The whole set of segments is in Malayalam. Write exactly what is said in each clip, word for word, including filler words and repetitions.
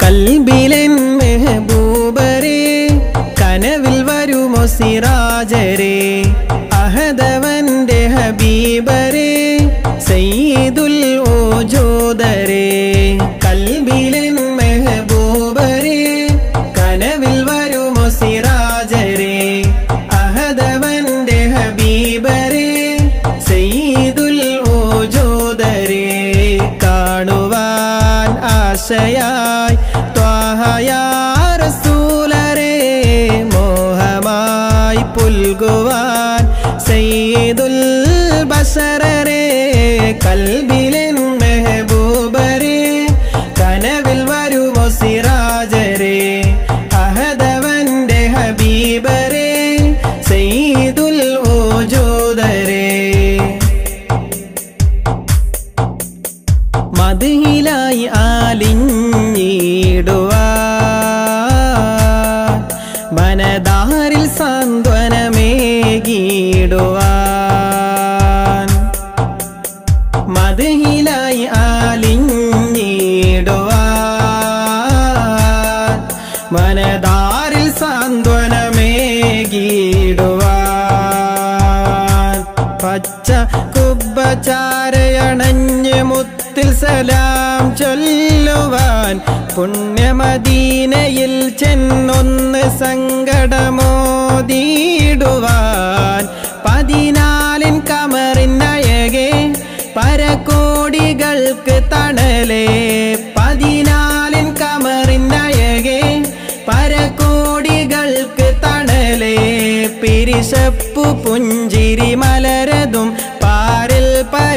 കൽബിലെൻ മെഹബൂബരേ കനവിൽ വരുമോ സിറാജരേ അഹദവന്റെ ഹബീബരേ സയ്യിദുൽ വജൂദരേ കൽബിലെൻ മെഹബൂബരേ കനവിൽ വരുമോ സിറാജരേ അഹദവന്റെ ഹബീബരേ സയ്യിദുൽ വജൂദരേ കാണുവാൻ ആശയായി ത്വാഹ യാ റസൂലരേ മോഹമായി പുൽകുവാൻ സയ്യിദുൽ ബശറരേ കൽബിലെൻ മെഹബൂബരേ കനവിൽ വരുമോ സിറാജരേ അഹദവന്റെ ഹബീബരേ സയ്യിദുൽ വജൂദരേ മദ്ഹിലായി ആലിഞ്ഞിടുവാൻ മനദാരിൽ സാന്ത്വനമേകിടുവാൻ മദ്ഹിലായി ആലിഞ്ഞിടുവാൻ മനദാരിൽ സാന്ത്വനമേകിടുവാൻ പച്ച കുബ്ബചാരയണഞ്ഞ് മുത്തിൽ സലാം ചൊല്ലുവാൻ പുണ്യമദീനയിൽ ചെന്നൊന്ന് സങ്കടമോദിടുവാൻ പതിനാലിൻ കമറിനഴകെ പരകോടികൾക്ക് തണലേ പതിനാലിൻ കമറിനഴകെ പരകോടികൾക്ക് തണലേ പിരിശപ്പു പുഞ്ചിരി മലരതും പാരിൽ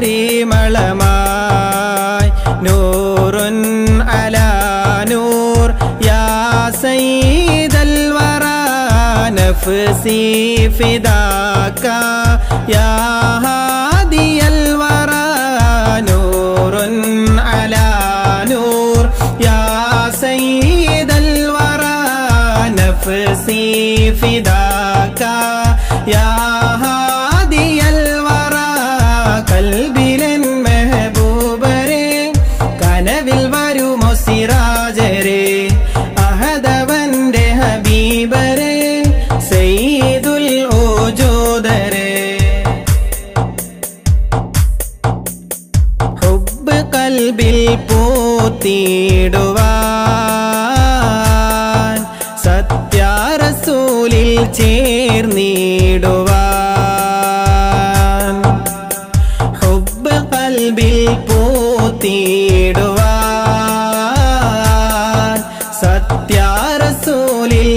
പരിമളമായി നൂറുൻ അലാ നൂർ യാ സയ്യിദൽ വറാ നഫ്സി ഫിദാക യാ ഹാദിയൽ വറാ നൂറുൻ അലാ നൂർ യാ സയ്യിദൽ വറാ നഫ്സി ഫിദാക യാ ഹാദിയൽ വറാ കൽബിലെൻ മെഹബൂബരേ കനവിൽ വരുമോ സിറാജരേ അഹദവന്റെ ഹബീബരേ സയ്യിദുൽ വജൂദരേ ഹുബ്ബ് കൽബിൽ പൂത്തിടുവാൻ സത്യ റസൂലിൽ ചേർന്നിടുവാൻ ഹുബ്ബ് കൽബിൽ പൂത്തിടുവാൻ സത്യ റസൂലിൽ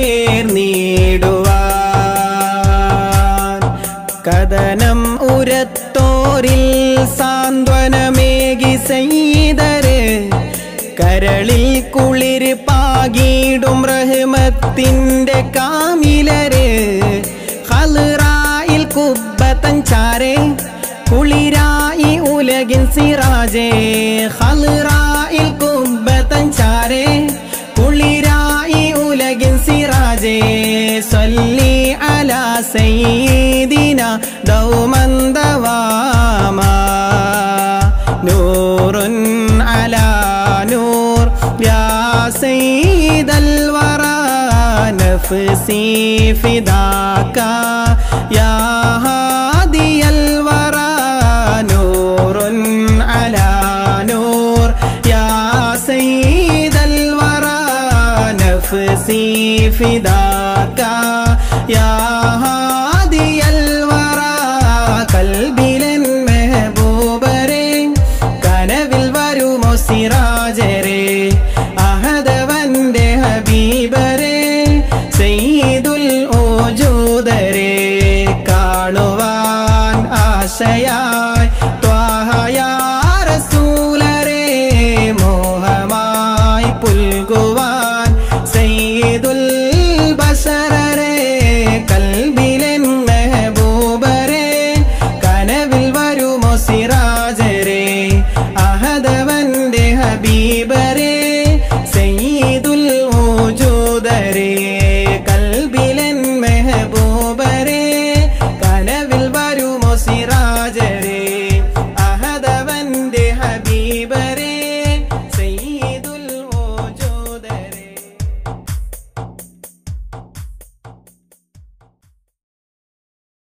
ചേർന്നിടുവാൻ കഥനം ഉരത്തോരിൽ സാന്ത്വനമേകി സയ്യിദരേ കരളിൽ കുളിര് പാകിടും റഹ്മത്തിന്റെ കാമിലരേ ഖൽറായിൽ കുബ്ബതൻ ചാരേ കുളിരായി ഉലകിൻ സിറാജേ ഖൽറായിൽ കുബ്ബതൻ ചാരേ കുളിരായി ഉലകിൻ സിറാജേ സല്ലി അലാ സയ്യിദിന ദൗമൻ ദവാമാ നൂറുൻ അലാ നൂർ യാ സയ്യിദൽ വറാ നഫ്സി ഫിദാക യാ ഹാദിയൽ വറാ നൂറുൻ അലാ നൂർ യാ സയ്യിദൽ വറാ നഫ്സി ഫിദാക